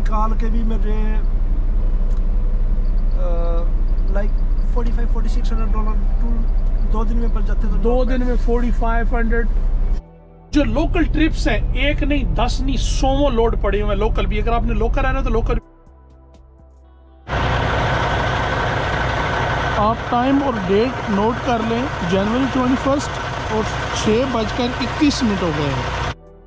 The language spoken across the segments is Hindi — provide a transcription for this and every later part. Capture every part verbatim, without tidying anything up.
निकाल के भी मेरे like forty five forty six hundred dollar to दो दिन में बच जाते थे। दो दिन में फोर्टी फाइव हंड्रेड। जो लोकल ट्रिप्स हैं, एक नहीं दस नहीं सौ लोड पड़े हुए हैं लोकल भी। अगर आपने लोकल आना तो लोकल। आप टाइम और डेट नोट कर लें, जनवरी ट्वेंटी फर्स्ट और छः बजकर इक्कीस मिनट हो गए हैं।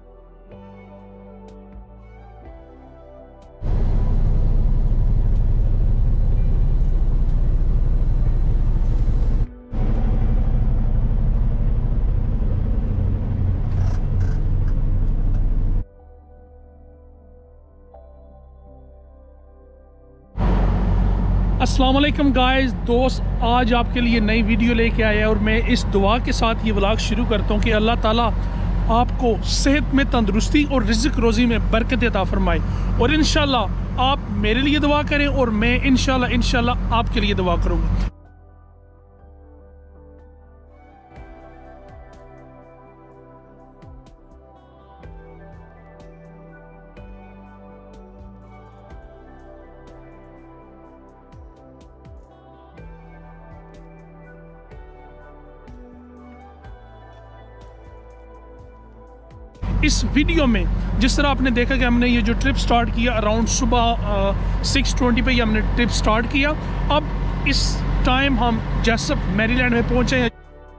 अस्सलाम वालेकुम गाइस, दोस्त आज आपके लिए नई वीडियो लेके आया है और मैं इस दुआ के साथ ये व्लॉग शुरू करता हूँ कि अल्लाह ताला आपको सेहत में तंदुरुस्ती और रिज़्क रोज़ी में बरकत अता फरमाए। और इंशाल्लाह आप मेरे लिए दुआ करें और मैं इंशाल्लाह इंशाल्लाह आपके लिए दुआ करूँगा। इस वीडियो में जिस तरह आपने देखा कि हमने ये जो ट्रिप स्टार्ट किया अराउंड सुबह सिक्स ट्वेंटी पे ये हमने ट्रिप स्टार्ट किया। अब इस टाइम हम जेसप मैरीलैंड में पहुंचे हैं।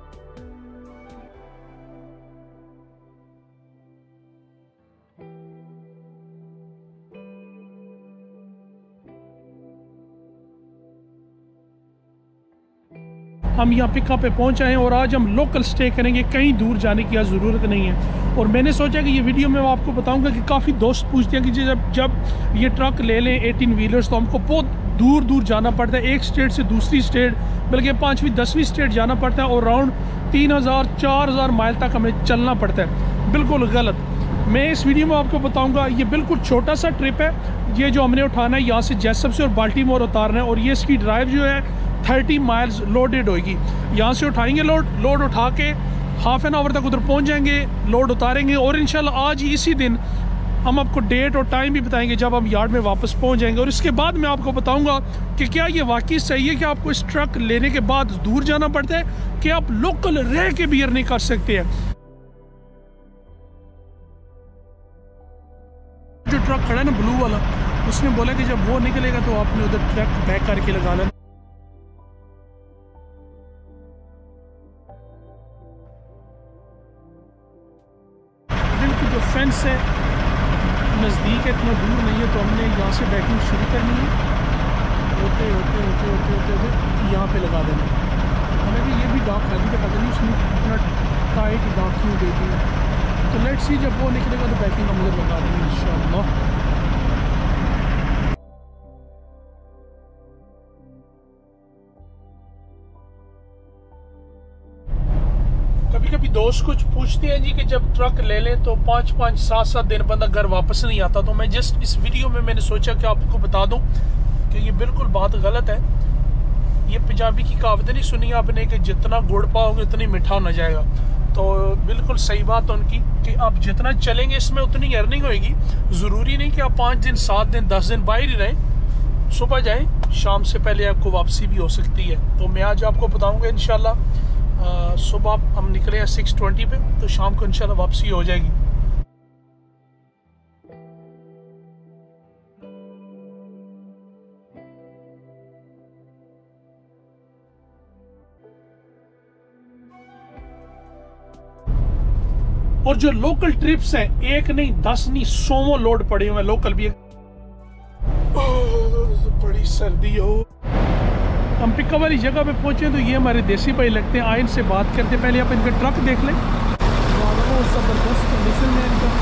हम यहाँ पिकअप पे पहुँच आए हैं और आज हम लोकल स्टे करेंगे, कहीं दूर जाने की ज़रूरत नहीं है। और मैंने सोचा कि ये वीडियो में आपको बताऊंगा कि काफ़ी दोस्त पूछते हैं कि जब जब ये ट्रक ले लें एटीन व्हीलर्स तो हमको बहुत दूर दूर जाना पड़ता है, एक स्टेट से दूसरी स्टेट, बल्कि पाँचवीं दसवीं स्टेट जाना पड़ता है और राउंड तीन हज़ार चार हज़ार माइल तक हमें चलना पड़ता है। बिल्कुल गलत। मैं इस वीडियो में आपको बताऊँगा ये बिल्कुल छोटा सा ट्रिप है। ये जो हमने उठाना है यहाँ से जेसप से और बाल्टीमोर उतारना है और ये इसकी ड्राइव जो है थर्टी माइल्स लोडेड होगी। यहाँ से उठाएंगे लोड लोड उठा के हाफ एन आवर तक उधर पहुँच जाएंगे, लोड उतारेंगे और इंशाल्लाह आज ही इसी दिन हम आपको डेट और टाइम भी बताएंगे जब हम यार्ड में वापस पहुँच जाएंगे। और इसके बाद मैं आपको बताऊँगा कि क्या ये वाकई सही है कि आपको इस ट्रक लेने के बाद दूर जाना पड़ता है कि आप लोकल रह के भी अर्निंग कर सकते हैं। जो ट्रक खड़ा है ना ब्लू वाला, उसने बोला कि जब वो निकलेगा तो आपने उधर ट्रक बैक करके लगा लेना। जो फेंस है नज़दीक है, इतना दूर नहीं है, तो हमने यहाँ से बैकिंग शुरू करनी है, होते होते होते होते होते होते यहाँ पे लगा देना। हालांकि ये भी डाक है, तो पता नहीं उसने इतना टाइट डाक क्यों दे दी है। तो लेट्स सी जब वो निकलेगा तो बैकिंग हम उधर लगा देंगे इंशाल्लाह। कभी कभी दोस्त कुछ पूछते हैं जी कि जब ट्रक ले लें तो पाँच पाँच सात सात दिन बंदा घर वापस नहीं आता। तो मैं जस्ट इस वीडियो में मैंने सोचा कि आपको बता दूं कि ये बिल्कुल बात गलत है। ये पंजाबी की कहावत नहीं सुनी आपने कि जितना गुड़ पाओगे उतनी मीठा होना जाएगा। तो बिल्कुल सही बात है उनकी कि आप जितना चलेंगे इसमें उतनी अर्निंग होगी। ज़रूरी नहीं कि आप पाँच दिन सात दिन दस दिन बाहर ही रहें, सुबह जाएँ शाम से पहले आपको वापसी भी हो सकती है। तो मैं आज आपको बताऊँगा इंशाल्लाह। Uh, सुबह हम निकले हैं सिक्स ट्वेंटी पे, तो शाम को इंशाल्लाह वापसी हो जाएगी। और जो लोकल ट्रिप्स हैं, एक नहीं दस नहीं सौ लोड पड़े हुए हैं लोकल भी। बड़ी सर्दी हो। हम पिकअप वाली जगह पे पहुंचे तो ये हमारे देसी भाई लगते हैं। आए इनसे बात करते, पहले आप इनका ट्रक देख लें, ज़बरदस्त कंडीशन में इनका।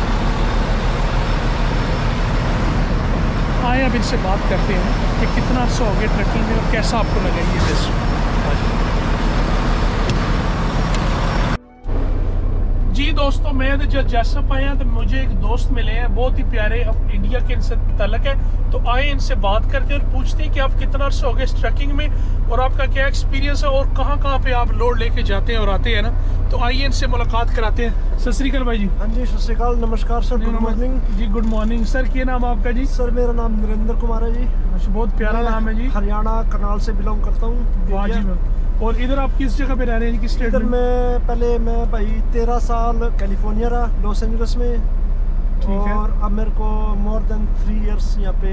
आए अब इनसे बात करते हैं कि कितना अर्सा हो गया ट्रकिंग में और कैसा आपको लगा ये बेस्ट। जी दोस्तों, मैं तो जब जैसप आया तो मुझे एक दोस्त मिले हैं, बहुत ही प्यारे, अब इंडिया के इनसे तल्लक है। तो आए इनसे बात करते हैं और पूछते हैं कि आप कितना अर्सा हो गया इस ट्रैकिंग में और आपका क्या एक्सपीरियंस है और कहाँ कहाँ पे आप लोड लेके जाते हैं और आते हैं ना। तो आइए इनसे मुलाकात कराते हैं। सत श्री अकाल भाई जी। हाँ जी, सत श्री अकाल, नमस्कार सर, गुड मॉर्निंग जी। गुड मॉर्निंग सर, क्या नाम आपका जी? सर मेरा नाम नरेंद्र कुमार है जी। अच्छा, बहुत प्यारा नाम है जी। हरियाणा करनाल से बिलोंग करता हूँ। वाह जी वाह। और इधर आप किस जगह पे रह रहे हैं, किस स्टेट इधर में? मैं पहले मैं भाई तेरह साल कैलिफोर्निया रहा, लॉस एंजलिस में। ठीक है। और अब मेरे को मोर देन थ्री इयर्स यहाँ पे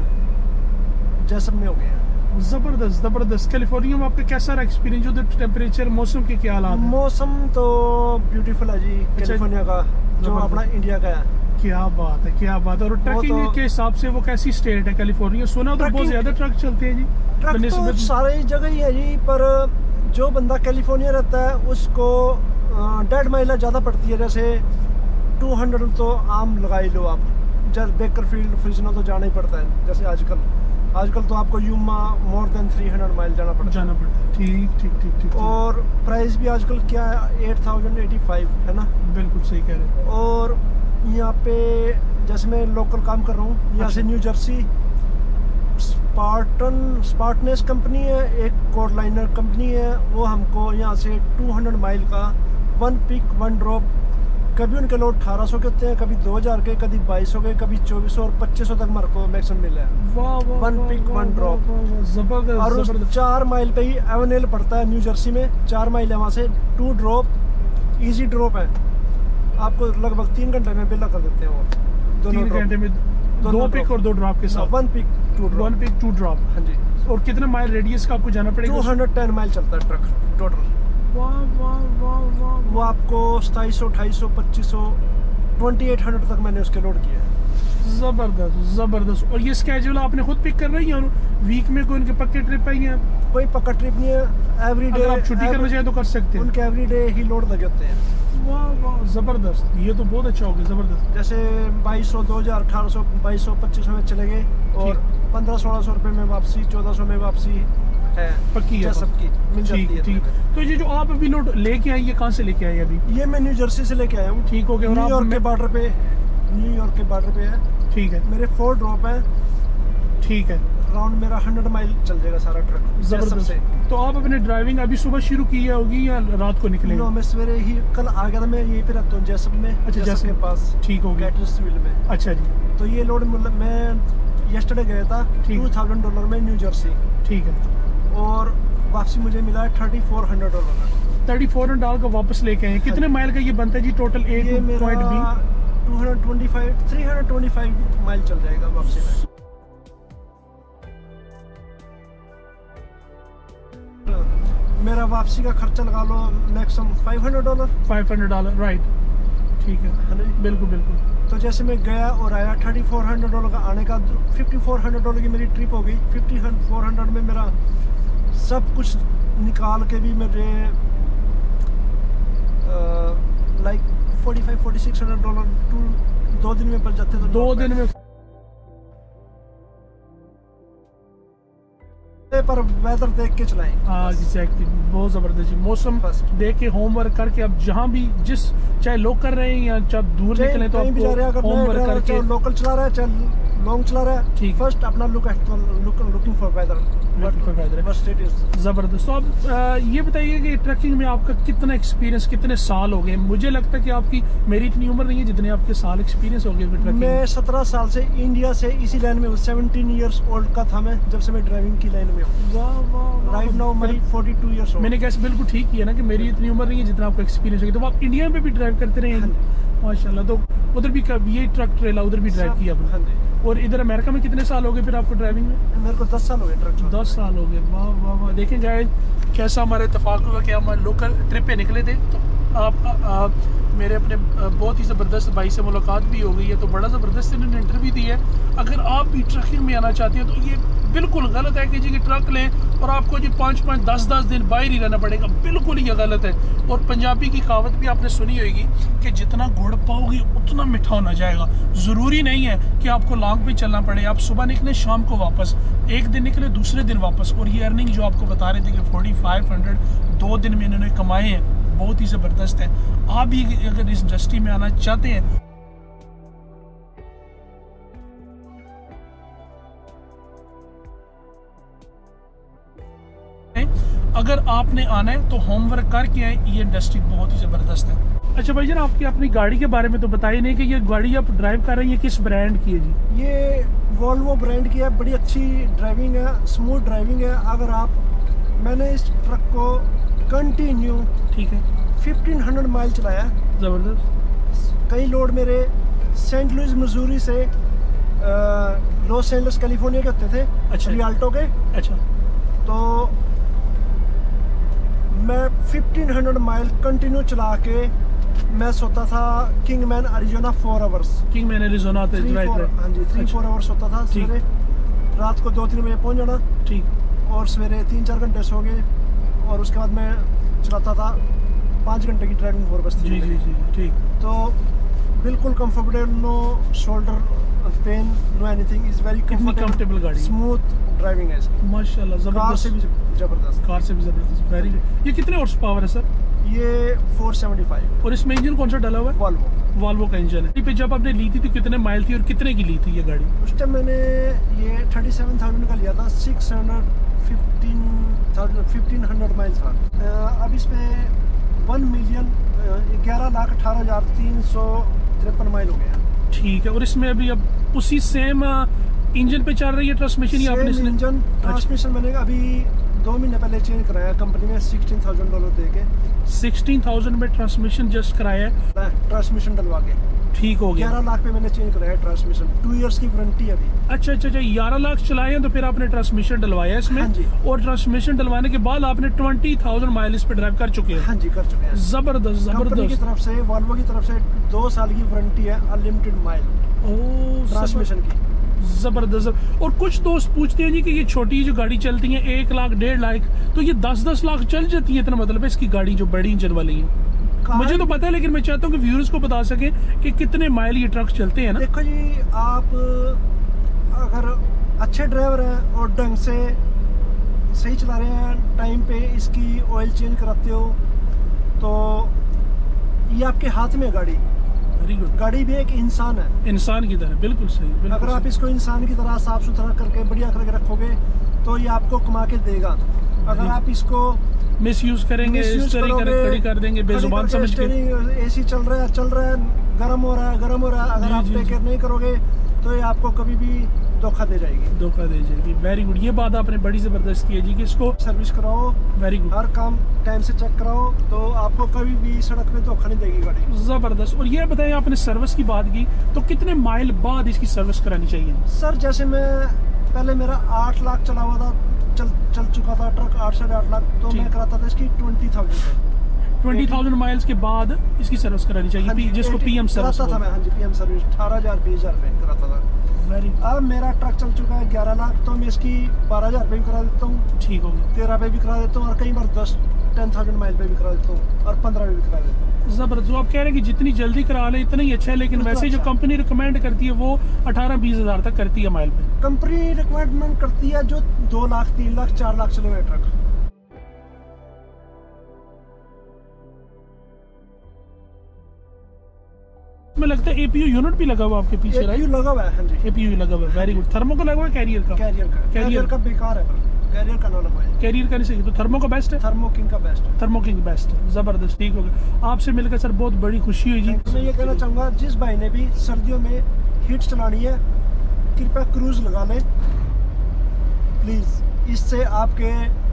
जैसप में हो गए हैं। जबरदस्त जबरदस्त। कैलिफोर्निया में आपका कैसा रहा एक्सपीरियंस? उधर टेम्परेचर, मौसम के क्या हालात हैं? मौसम तो ब्यूटीफुल है जी कैलिफोर्निया का, जो अपना इंडिया का है। क्या बात है, क्या बात है। और ट्रकिंग तो, के हिसाब से वो कैसी स्टेट है कैलिफोर्निया? सुना उधर बहुत ज्यादा ट्रक चलते हैं जी। ट्रक तो सारी जगह ही है जी, पर जो बंदा कैलिफोर्निया रहता है उसको डेढ़ माइलेज ज़्यादा पड़ती है। जैसे दो सौ तो आम लगा ही लो आप, जैसे बेकरफील्ड फ्रिजनो तो जाना ही पड़ता है। जैसे आजकल आजकल तो आपको यूमा मोर देन तीन सौ माइल जाना पड़ता जाना पड़ता है। ठीक ठीक ठीक ठीक। और प्राइस भी आजकल क्या है, आठ हज़ार पचासी है ना। बिल्कुल सही कह रहे हैं। और यहाँ पे जैसे मैं लोकल काम कर रहा हूँ यहाँ अच्छा। से New Jersey, Spartan Spartans company है, एक कोडलाइनर कंपनी है, वो हमको यहाँ से दो सौ माइल का वन पिक वन ड्रॉप, कभी उनके लोड अठारह सौ के होते हैं, कभी दो हज़ार के, कभी बाईस सौ के, कभी चौबीस सौ और पच्चीस सौ तक मेरे को मैक्सिमम मिला है। वाह वाह। वन पिक वन ड्रॉप, जबरदस्त। और उस चार माइल पे ही एवनेल पड़ता है न्यू जर्सी में। चार माइल है वहाँ से, टू ड्रॉप इजी ड्रॉप है, आपको लगभग तीन घंटे में बिल्ला कर देते हैं वो दोनों तीन घंटे में दो पिक और दो ड्रॉप के साथ। One pick two drop, one pick two drop. हाँ जी। और कितने माइल रेडियस का आपको जाना पड़ेगा? दो सौ दस माइल चलता है ट्रक टोटल। वाह वाह वाह वाह। वो आपको सताईस सौ अट्ठाईस सौ पच्चीस सौ ट्वेंटी एट हंड्रेड तक मैंने उसके लोड किया है। जबरदस्त जबरदस्त। और ये स्केड्यूल आपने खुद पिक कर रही है? वीक में कोई उनके पक्के ट्रिप आई हैं? कोई पक्का ट्रिप नहीं है, एवरी डे आप छुट्टी करना चाहें तो कर सकते हैं। उनके एवरी डे ही लोड लगे होते हैं। वाह वाह जबरदस्त, ये तो बहुत अच्छा हो गया, जबरदस्त। जैसे बाईस सौ दो हज़ार अठारह सौ बाईस सौ पच्चीस सौ में चले गए और पंद्रह सोलह सौ रुपये में वापसी, चौदह सौ में वापसी है पक्की है, सबकी मिल जाती है। ठीक। तो ये जो आप अभी लोड लेके आए, ये कहाँ से लेके आए अभी? ये मैं न्यू जर्सी से लेके आया हूँ। ठीक हो गया। न्यूयॉर्क के बॉर्डर पे, न्यूयॉर्क के बॉर्डर पे है। ठीक है। मेरे फोर ड्रॉप है। ठीक है। राउंड मेरा हंड्रेड माइल चल जाएगा सारा ट्रक जबरदस्त। तो आप अपने ड्राइविंग अभी सुबह शुरू की है होगी या रात को निकले? नो, मैं सवेरे ही कल आ गया था, मैं यहीं पे रहता हूँ जैसप में। अच्छा, जैसप के पास। ठीक हो गया। कैटल्सविल में। अच्छा जी। तो ये लोड मतलब मैं येस्टरडे गया था टू थाउजेंड डॉलर में न्यू जर्सी। ठीक है। और वापसी मुझे मिला है thirty four hundred dollar thirty four hundred dollar का वापस लेके आए। कितने माइल का ये बनता है जी टोटल? ए ये मेरा point B two hundred twenty five three hundred twenty five mile चल जाएगा वापसी में। मेरा वापसी का खर्चा लगा लो maximum five hundred dollar five hundred dollar right. ठीक है, बिल्कुल बिल्कुल। तो जैसे मैं गया और आया थर्टी फोर हंड्रेड डॉलर का आने का, फिफ्टी फोर हंड्रेड डॉलर की मेरी ट्रिप हो गई। फिफ्टी फोर हंड्रेड में मेरा सब कुछ निकाल के भी मेरे like forty five forty six hundred dollar to दो दिन में बच जाते। तो दो दिन में। पर वेदर देख के चलाएं। हाँ एग्जैक्टली, बहुत ज़बरदस्त जी। मौसम देख के, होमवर्क करके, अब जहाँ भी जिस चाहे लोग कर रहे हैं या चाहे दूर निकले तो आपको होमवर्क करके, लोकल चला रहा है चाहे लॉन्ग चला रहा है, ठीक। फर्स्ट अपना लुक लुकिंग फॉर वेदर, ज़बरदस्त। तो आप ये बताइए कि ट्रैकिंग में आपका कितना एक्सपीरियंस, कितने साल हो गए? मुझे लगता है कि आपकी, मेरी इतनी उम्र नहीं है जितने आपके साल एक्सपीरियंस हो गए ट्रैकिंग। मैं सत्रह साल से इंडिया से इसी लाइन में हूँ। सेवनटीन ईयर्स ओल्ड का था मैं जब से मैं ड्राइविंग की लाइन में हूँ। राइट नाउ मैं फोर्टी टू ईयर्स ओल्ड। मैंने कैसे बिल्कुल ठीक किया ना कि मेरी इतनी उम्र नहीं है जितना आपका एक्सपीरियंस हो गया। तो आप इंडिया में भी ड्राइव करते रहे हैं? माशाल्लाह। तो उधर भी ये ट्रक ट्रेला उधर भी ड्राइव किया आपने? और इधर अमेरिका में कितने साल हो गए फिर आपको ड्राइविंग में? मेरे को दस साल हो गए ट्रक। दस साल हो गए। वाह वाह वाह। देखें गाइस कैसा हमारा इत्तेफाक हुआ कि हम लोकल ट्रिप पे निकले थे। तो आप आ, आ, मेरे अपने बहुत ही ज़बरदस्त भाई से मुलाकात भी हो गई है। तो बड़ा ज़बरदस्त इन्होंने इंटरव्यू दी है। अगर आप भी ट्रकिंग में आना चाहते हैं तो ये बिल्कुल गलत है कि जी कि ट्रक लें और आपको जी पाँच पाँच दस दस दिन बाहर ही रहना पड़ेगा। बिल्कुल ये गलत है। और पंजाबी की कहावत भी आपने सुनी होगी कि जितना गुड़ पाओगे उतना मीठा होना जाएगा। ज़रूरी नहीं है कि आपको लॉन्ग पे चलना पड़े। आप सुबह निकले, शाम को वापस, एक दिन निकले, दूसरे दिन वापस। और ये अर्निंग जो आपको बता रहे थे कि फोर्टी फाइव हंड्रेड दो दिन में इन्होंने कमाए हैं, बहुत ही ज़बरदस्त है। आप भी अगर इस इंडस्ट्री में आना चाहते हैं अगर आपने आना है तो होमवर्क करके आए, ये इंडस्ट्री बहुत ही ज़बरदस्त है। अच्छा भाई जान, आपकी अपनी गाड़ी के बारे में तो बताइए नहीं कि ये गाड़ी आप ड्राइव कर रहे हैं, ये किस ब्रांड की है जी? ये वॉल्वो ब्रांड की है, बड़ी अच्छी ड्राइविंग है, स्मूथ ड्राइविंग है। अगर आप, मैंने इस ट्रक को कंटिन्यू ठीक है फिफ्टीन हंड्रेड माइल चलाया। ज़बरदस्त। कई लोड मेरे सेंट लुइस मिजूरी से लॉस एंजल्स कैलिफोर्निया के होते थे, अच्छा। रियाल्टो के। अच्छा, तो मैं फिफ्टीन हंड्रेड माइल कंटिन्यू चला के मैं सोता था Kingman Arizona four hours. Kingman Arizona हाँ जी, थ्री फोर आवर्स होता था। सवेरे रात को दो तीन बजे पहुंच जाना, ठीक, और सवेरे तीन चार घंटे सो गए, और उसके बाद मैं चलाता था पाँच घंटे की ड्राइविंग फोर बस। जी जी जी ठीक। तो बिल्कुल comfortable, no shoulder pain, no anything, is very comfortable गाड़ी, स्मूथ ड्राइविंग है इसकी माशाल्लाह। कार ज़बरदस्त से भी जबरदस्त, कार से भी ज़बरदस्त, वेरी गुड। ये कितने हॉर्स पावर है सर? ये फोर सेवेंटी फाइव। और इसमें इंजन कौन सा डाला हुआ है? वॉल्वो। वॉल्वो का इंजन है। पे जब आपने ली थी तो कितने माइल थी और कितने की ली थी ये गाड़ी? उस टाइम मैंने ये थर्टी सेवन थाउजेंड का लिया था, six hundred fifteen thousand fifteen hundred mile था। अब इस पे वन मिलियन ग्यारह लाख अठारह हज़ार तीन सौ तिरपन माइल हो गया। ठीक है। और इसमें अभी अब उसी सेम इंजन पे चल रही है ट्रांसमिशन? या आपने इसने इंजन ट्रांसमिशन मैंने अभी दो महीने पहले चेंज कराया कंपनी में, सिक्सटीन थाउजेंड डॉलर दे के। सिक्सटीन थाउजेंड में ट्रांसमिशन जस्ट कराया है, ट्रांसमिशन डलवा के। ठीक हो गया। ग्यारह लाख पे मैंने चेंज कराया ट्रांसमिशन, टू इयर्स की वारंटी अभी। अच्छा अच्छा अच्छा, ग्यारह लाख चलाए हैं तो फिर आपने ट्रांसमिशन डलवाया इसमें? हाँ जी। और ट्रांसमिशन डलवाने के बाद आपने ट्वेंटी थाउजेंड माइल इस पे ड्राइव कर चुके हैं? हाँ जी, कर चुके हैं। जबरदस्त कंपनी की जबरदस्त। तरफ से, वॉल्वो की तरफ से दो साल की वारंटी है, अनलिमिटेड माइल ट्रांसमिशन की। जबरदस्त। और कुछ दोस्त पूछते हैं जी कि ये छोटी जो गाड़ी चलती है एक लाख डेढ़ लाख, तो ये दस दस लाख चल जाती है, इतना मतलब है इसकी गाड़ी जो बड़ी इंजन वाली है? मुझे तो पता है, लेकिन मैं चाहता हूँ कि व्यूअर्स को बता सके कि कितने माइल ये ट्रक चलते हैं ना। देखो जी, आप अगर अच्छे ड्राइवर हैं और ढंग से सही चला रहे हैं, टाइम पे इसकी ऑयल चेंज कराते हो, तो ये आपके हाथ में है गाड़ी। Very good. गाड़ी भी एक इंसान है, इंसान की तरह, बिल्कुल सही, बिल्कुल अगर आप सही। इसको इंसान की तरह साफ सुथरा करके बढ़िया करके रखोगे तो ये आपको कमा के देगा। अगर आप इसको मिस यूज करेंगे, इस तरह कर खड़ी कर देंगे बेजुबान समझ के। एसी चल रहा है चल रहा है गर्म हो रहा है गर्म हो रहा है, अगर जी, आप जी, टेक केयर नहीं करोगे तो ये आपको कभी भी धोखा दे जाएगी। धोखा दे जाएगी, वेरी गुड। ये बात आपने बड़ी जबरदस्त की है जी कि इसको सर्विस कराओ, वेरी गुड, हर काम टाइम से चेक कराओ, तो आपको कभी भी सड़क पे धोखा नहीं देगी गाड़ी। जबरदस्त। और ये बताएं, आपने सर्विस की बात की तो कितने माइल बाद इसकी सर्विस करानी चाहिए? सर जैसे मैं पहले मेरा आठ लाख चला हुआ था, चल चल चुका था ट्रक, आठ साढ़े आठ लाख, तो मैं कराता था इसकी ट्वेंटी थाउजेंड पे। ट्वेंटी थाउजेंड माइल्स के बाद इसकी सर्विस करानी चाहिए, हाँ, जिसको पीएम सर्विस कराता था मैं। हाँ जी, पीएम सर्विस अठारह हजार बीस हजार पे कराता था। Very good. अब मेरा ट्रक चल चुका है ग्यारह लाख, तो मैं इसकी बारह हजार पे भी करा देता हूँ, ठीक हो गया। तेरह पे भी करा देता हूँ, और कई बार दस टेन थाउजेंड माइल पे भी करा देता हूँ, और पंद्रह पे भी करा देता हूँ। जबरदस्त। आप कह रहे हैं कि जितनी जल्दी करा ले इतना ही अच्छा है, लेकिन वैसे जो कंपनी रिकमेंड करती है वो अठारह बीस हजार तक करती है माइल पे। कंपनी रिकमेंड करती है जो दो लाख तीन लाख चार लाख चले हुए ट्रक। में लगता है एपीयू यूनिट भी लगा हुआ आपके पीछे, राइट? एपीयू लगा हुआ है, हाँ जी। एपीयू लगा हुआ है, वेरी गुड। थर्मो का लगा हुआ है, कैरियर का? कैरियर का कैरियर का बेकार है, कैरियर का ना लगा है। कैरियर का नहीं सही, तो थर्मो का बेस्ट है? थर्मो किंग का बेस्ट है। थर्मो किंग बेस्ट है, जबरदस्त। ठीक हो गया, आपसे मिलकर सर बहुत बड़ी खुशी हुई जी। मैं ये कहना चाहूँगा, जिस भाई ने भी सर्दियों में हीट चलानी है, कृपया क्रूज लगा लें प्लीज़। इससे आपके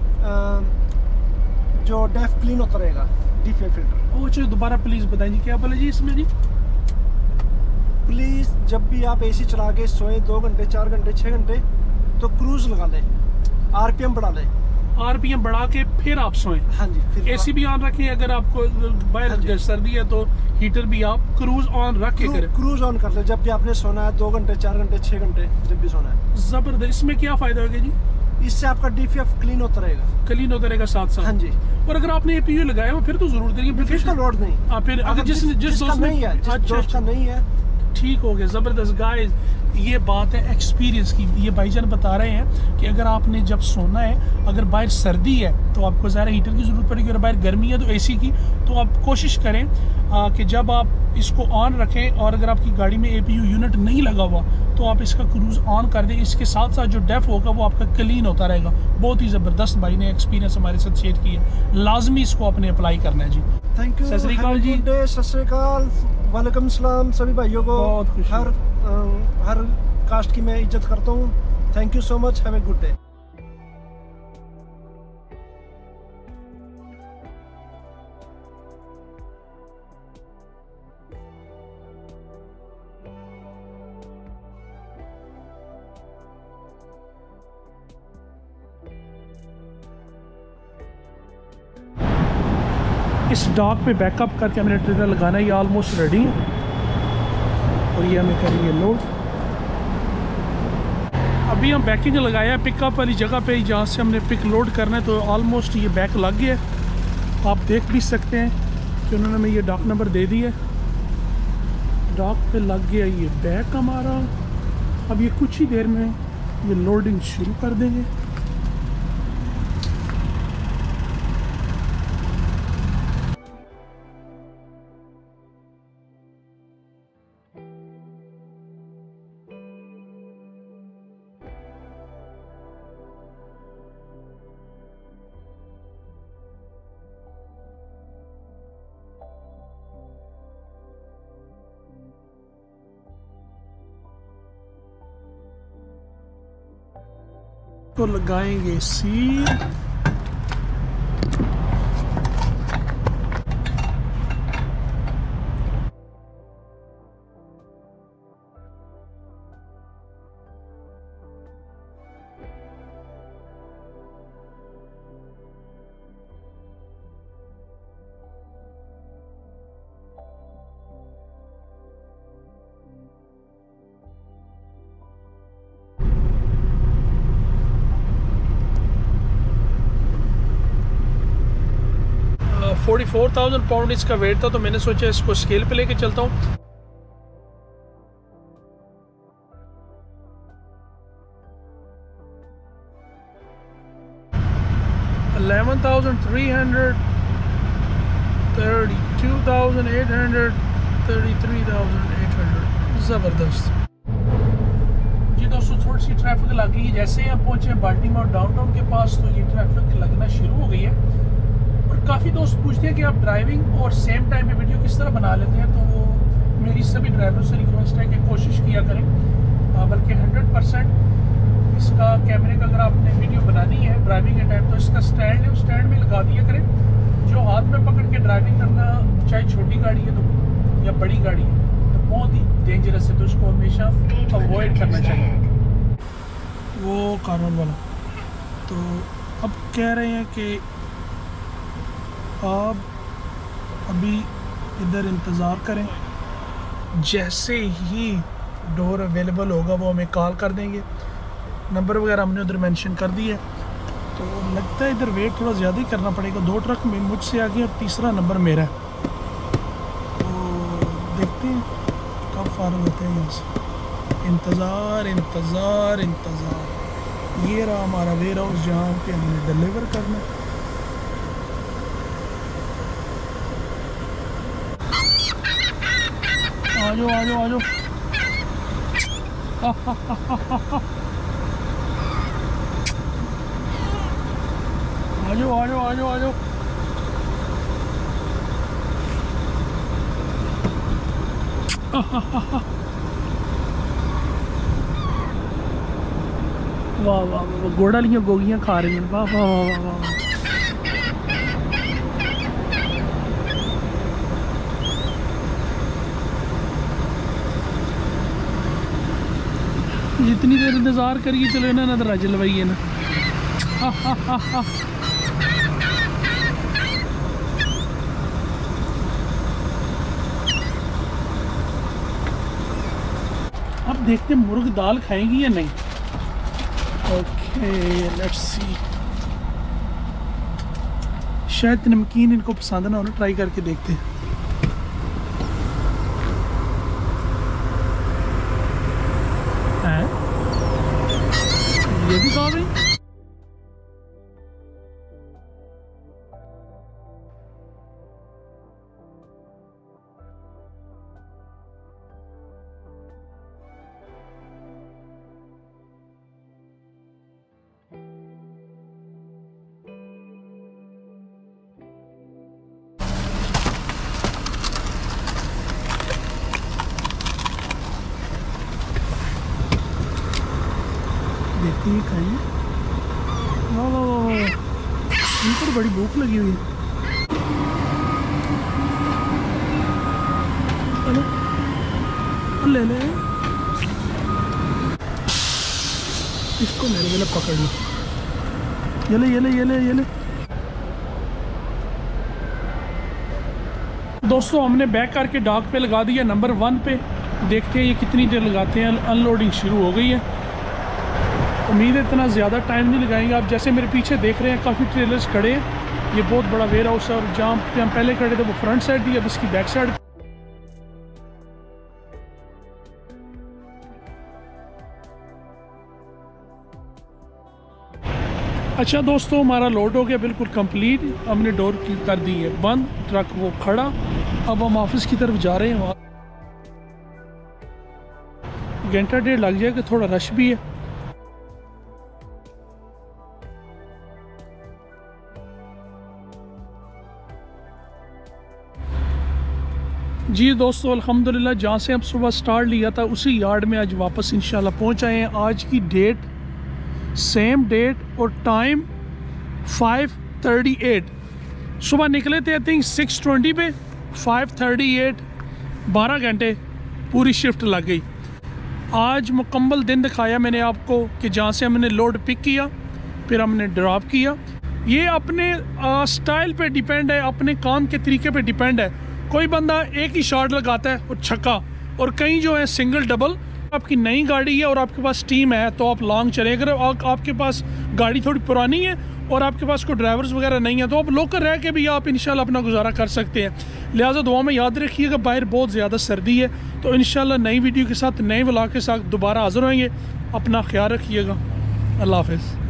जो डेफ क्लीन होता रहेगा, डीफे फिल्टर। ओ चलो दोबारा प्लीज़ बताएं जी, क्या बोले जी इसमें जी? प्लीज़ जब भी आप एसी चला के सोए दो घंटे चार घंटे छः घंटे, तो क्रूज लगा लें, आरपीएम बढ़ा लें। आरपीएम बढ़ा के फिर आप सोएं? हाँ जी। फिर एसी भी ऑन रखें, अगर आपको बाहर हाँ सर्दी है तो हीटर भी आप क्रूज ऑन रख के करें। क्रूज ऑन कर ले जब भी आपने सोना है, दो घंटे चार घंटे छः घंटे जब भी सोना है। जबरदस्त। इसमें क्या फायदा होगा जी? इससे आपका डीपीएफ क्लीन होता रहेगा। क्लीन होता रहेगा साथ साथ। हाँ जी। और अगर आपने एपीयू लगाया हो फिर तो जरूरत नहीं, फिर तो लोड नहीं। हाँ, फिर अगर जिस जिस दोस्त नहीं है, जिस दोस्त का नहीं है, ठीक हो गया, जबरदस्त गाइस। ये बात है एक्सपीरियंस की। ये भाईजान बता रहे हैं कि अगर आपने जब सोना है, अगर बाहर सर्दी है तो आपको ज़्यादा हीटर की ज़रूरत पड़ेगी, और बाहर गर्मी है तो एसी की। तो आप कोशिश करें आ, कि जब आप इसको ऑन रखें, और अगर आपकी गाड़ी में एपीयू यूनिट नहीं लगा हुआ तो आप इसका क्रूज़ ऑन कर दें। इसके साथ साथ जो डेफ होगा वो आपका क्लीन होता रहेगा। बहुत ही ज़बरदस्त भाई ने एक्सपीरियंस हमारे साथ शेयर किया है। लाजमी इसको आपने अप्लाई करना है जी। थैंक यू, सत श्री अकाल जी। सत श्री अकाल, वालेकुम सलाम सभी भाइयों को। बहुत खुशी। हर अ, हर कास्ट की मैं इज्जत करता हूँ। Thank you so much, have a good day. इस डॉक पे बैकअप करके हमने ट्रेलर लगाना है। ये ऑलमोस्ट रेडी है और ये हमें करेंगे लोड। अभी हम बैकिंग लगाया है पिकअप वाली जगह पे, जहाँ से हमने पिक लोड करना है। तो ऑलमोस्ट ये बैक लग गया है। आप देख भी सकते हैं कि उन्होंने हमें ये डॉक नंबर दे दिया है। डॉक पे लग गया ये बैक हमारा। अब ये कुछ ही देर में ये लोडिंग शुरू कर देंगे। तो लगाएंगे seal. Forty four thousand pound इसका वेट था, तो मैंने सोचा इसको स्केल पे लेके चलता हूँ। Eleven thousand three hundred, thirty two thousand eight hundred, thirty three thousand eight hundred. ज़बरदस्त जी दोस्तों, थोड़ी सी ट्रैफिक लग गई है। जैसे ही हम पहुँचे बाल्टीमोर डाउनटाउन के पास तो ये ट्रैफिक लगना शुरू हो गई है। काफ़ी दोस्त पूछते हैं कि आप ड्राइविंग और सेम टाइम पे वीडियो किस तरह बना लेते हैं। तो वो मेरी सभी ड्राइवरों से रिक्वेस्ट है कि कोशिश किया करें, बल्कि हंड्रेड परसेंट इसका कैमरे का अगर आपने वीडियो बनानी है ड्राइविंग के टाइम तो इसका स्टैंड है, उस स्टैंड में लगा दिया करें। जो हाथ में पकड़ के ड्राइविंग करना, चाहे छोटी गाड़ी है तो या बड़ी गाड़ी है, तो बहुत ही डेंजरस है, तो उसको हमेशा अवॉइड करना चाहिए। वो कार्बन वाला तो अब कह रहे हैं कि आप अभी इधर इंतज़ार करें, जैसे ही डोर अवेलेबल होगा वो हमें कॉल कर देंगे। नंबर वगैरह हमने उधर मेंशन कर दिया है। तो लगता है इधर वेट थोड़ा ज़्यादा ही करना पड़ेगा। दो ट्रक में मुझसे आगे और तीसरा नंबर मेरा है। तो देखते हैं कब फारग होते हैं यहाँ से। इंतज़ार इंतज़ार इंतज़ार। ये रहा हमारा वेयर हाउस जहाँ पे हमने डिलीवर करना है। आजो आजो आजो आजो आजो आजो आजो। वाह वाह वाह, घोड़ा लिया गोगियाँ खा रही हैं। वाह वाह वाह वाह वाह। जितनी देर इंतज़ार करिए चलो ना ना दरा जलवाइए ना। अब देखते हैं मुर्ग दाल खाएंगी या नहीं। Okay let's see. शायद नमकीन इनको पसंद ना हो, ट्राई करके देखते हैं। ये भी कहाँ गई? देखते ही खाइए। वाह वाह वाह वाह, इनको तो बड़ी भूख लगी हुई है। ले ले इसको, मेरे मेरे पकड़ लो। ये ले ये ले ये ले ये ले। दोस्तों हमने बैक करके डॉक पे लगा दिया नंबर वन पे। देखते हैं ये कितनी देर लगाते हैं। अनलोडिंग शुरू हो गई है। उम्मीद है इतना ज़्यादा टाइम नहीं लगाएंगे। आप जैसे मेरे पीछे देख रहे हैं काफ़ी ट्रेलर्स खड़े हैं। ये बहुत बड़ा वेयर हाउस है और जहाँ पे हम पहले खड़े थे वो फ्रंट साइड थी, अब इसकी बैक साइड। अच्छा दोस्तों, हमारा लोड हो गया बिल्कुल कंप्लीट। हमने डोर की कर दी है बंद, ट्रक वो खड़ा। अब हम ऑफिस की तरफ जा रहे हैं। वहाँ घंटा डेढ़ लग जाएगा, थोड़ा रश भी है। जी दोस्तों, अल्हम्दुलिल्लाह जहाँ से हम सुबह स्टार्ट लिया था उसी यार्ड में आज वापस इंशाल्लाह पहुँच आए हैं। आज की डेट सेम डेट और टाइम फाइव थर्टी एट। सुबह निकले थे आई थिंक सिक्स ट्वेंटी पे, फाइव थर्टी एट, बारह घंटे पूरी शिफ्ट लग गई। आज मुकम्मल दिन दिखाया मैंने आपको कि जहाँ से हमने लोड पिक किया फिर हमने ड्रॉप किया। ये अपने स्टाइल पे डिपेंड है, अपने काम के तरीके पे डिपेंड है। कोई बंदा एक ही शॉट लगाता है और छक्का, और कई जो है सिंगल डबल। आपकी नई गाड़ी है और आपके पास टीम है तो आप लॉन्ग चले। अगर आपके पास गाड़ी थोड़ी पुरानी है और आपके पास कोई ड्राइवर्स वगैरह नहीं है तो आप लोकल रह के भी आप इंशाल्लाह अपना गुजारा कर सकते हैं। लिहाजा दुआ में याद रखिएगा, बाहर बहुत ज़्यादा सर्दी है। तो इंशाल्लाह नई वीडियो के साथ, नए व्लॉग के साथ दोबारा हाज़िर होंगे। अपना ख्याल रखिएगा। अल्लाह हाफ़िज़।